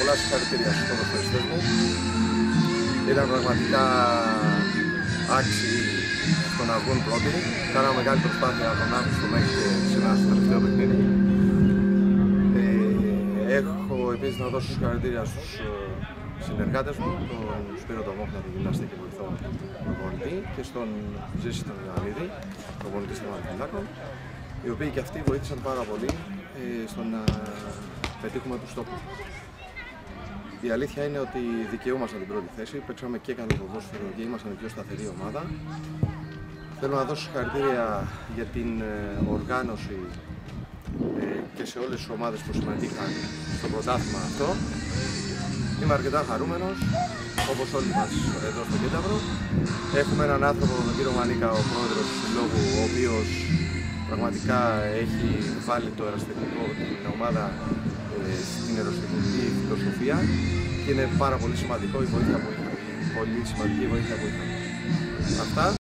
πολλά συγχαρητήρια στους ποδοσφαιριστές μου. Ήταν πραγματικά άξιοι στο να βγουν πρώτοι. Κάναμε μεγάλη προσπάθεια από τον Αύγουστο μέχρι και σήμερα στο τελευταίο παιχνίδι. Έχω επίσης να δώσω συγχαρητήρια στους συνεργάτες μου, τον Σπύρο τον Μόχνα, τον γυμναστή και βοηθό προπονητή, και στον Ζήση τον Ιωαννίδη, προπονητή των Παναθηναϊκών, οι οποίοι και αυτοί βοήθησαν πάρα πολύ στο να πετύχουμε τους στόχους. Η αλήθεια είναι ότι δικαιούμασταν την πρώτη θέση, παίξαμε και καλό ποδόσφαιρο και ήμασταν η πιο σταθερή ομάδα. Θέλω να δώσω συγχαρητήρια για την οργάνωση και σε όλες τις ομάδες που συμμετείχαν στο πρωτάθλημα αυτό. Είμαι αρκετά χαρούμενος, όπως όλοι μας εδώ στο Κένταυρο. Έχουμε έναν άνθρωπο, τον κύριο Μανίκα, ο πρόεδρος του συλλόγου, ο οποίος πραγματικά έχει βάλει το ερασιτεχνικό, την ομάδα στην ερασιτεχνική φιλοσοφία, και είναι πάρα πολύ σημαντικό η βοήθεια που είχαμε. Πολύ σημαντική βοήθεια που είχαμε. Αυτά.